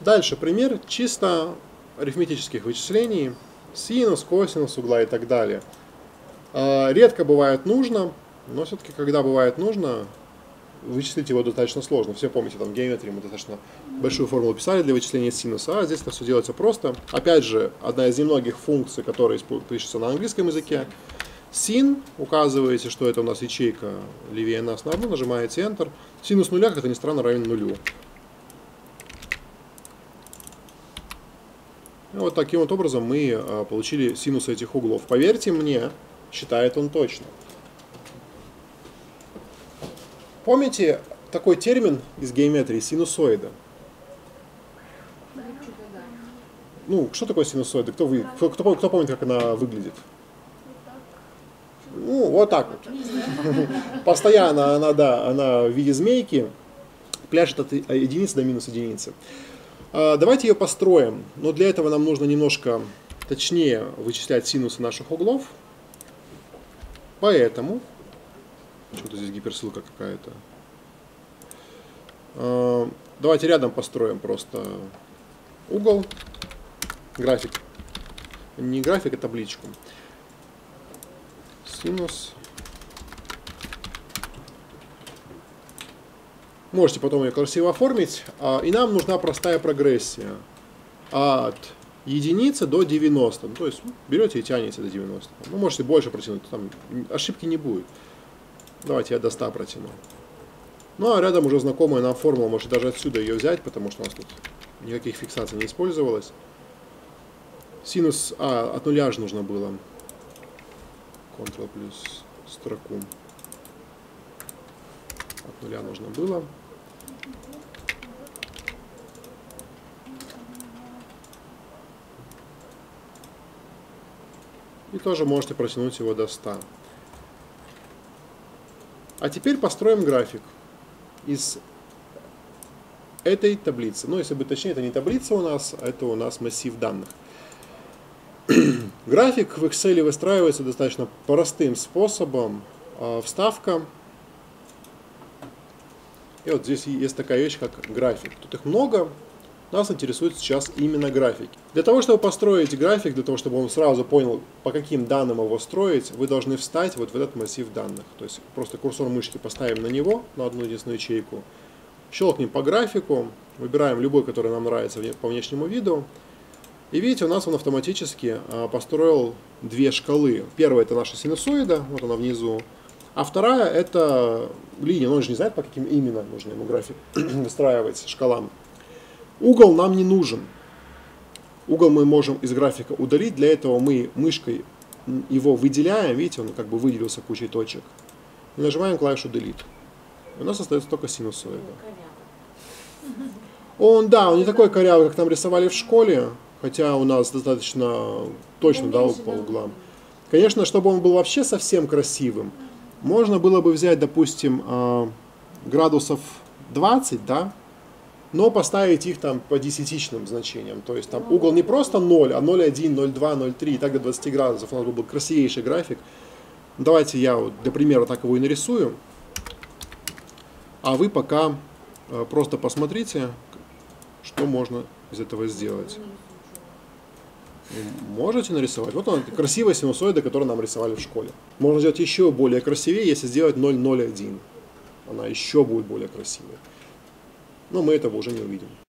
Дальше пример чисто арифметических вычислений. Синус, косинус угла и так далее. Редко бывает нужно, но все-таки, когда бывает нужно, вычислить его достаточно сложно. Все помните, там в геометрии мы достаточно большую формулу писали для вычисления синуса, а здесь это все делается просто. Опять же, одна из немногих функций, которая пишется на английском языке. Син, указываете, что это у нас ячейка левее нас на одну, нажимаете Enter. Синус нуля, как это ни странно, равен нулю. И вот таким вот образом мы получили синусы этих углов. Поверьте мне, считает он точно. Помните такой термин из геометрии — синусоида? Ну, что такое синусоида? Кто помнит, как она выглядит? Ну, вот так вот. Постоянно она в виде змейки пляшет от единицы до минус единицы. Давайте ее построим, но для этого нам нужно немножко точнее вычислять синусы наших углов. Поэтому, что-то здесь гиперссылка какая-то. Давайте рядом построим просто угол, график. Не график, а табличку. Синус. Можете потом ее красиво оформить. И нам нужна простая прогрессия. От единицы до 90. Ну, то есть берете и тянете до 90. Ну, можете больше протянуть, там ошибки не будет. Давайте я до 100 протяну. Ну, а рядом уже знакомая нам формула, можете даже отсюда ее взять, потому что у нас тут никаких фиксаций не использовалось. Синус, от нуля же нужно было. Ctrl плюс строку. От нуля нужно было. И тоже можете протянуть его до 100. А теперь построим график из этой таблицы. Ну, если быть точнее, это не таблица у нас, а это у нас массив данных. График в Excel выстраивается достаточно простым способом. Вставка. И вот здесь есть такая вещь, как график. Тут их много. Нас интересует сейчас именно график. Для того, чтобы построить график, для того, чтобы он сразу понял, по каким данным его строить, вы должны встать вот в этот массив данных. То есть просто курсор мышки поставим на него, на одну единственную ячейку, щелкнем по графику, выбираем любой, который нам нравится по внешнему виду. И видите, у нас он автоматически построил две шкалы. Первая — это наша синусоида, вот она внизу. А вторая — это линия, но он же не знает, по каким именно нужно ему график выстраивать шкалам. Угол нам не нужен. Угол мы можем из графика удалить. Для этого мы мышкой его выделяем. Видите, он как бы выделился кучей точек. И нажимаем клавишу Delete. И у нас остается только синусоида. Он не такой корявый, как нам рисовали в школе. Хотя у нас достаточно точно по углам. Конечно, чтобы он был вообще совсем красивым, можно было бы взять, допустим, градусов 20, да? Но поставить их там по десятичным значениям. То есть там угол не просто 0, а 0,1, 0,2, 0,3 и так до 20 градусов. У нас был красивейший график. Давайте я вот для примера так его и нарисую. А вы пока просто посмотрите, что можно из этого сделать. Можете нарисовать. Вот она, красивая синусоида, которую нам рисовали в школе. Можно сделать еще более красивее, если сделать 0,01. Она еще будет более красивой. Но мы этого уже не увидим.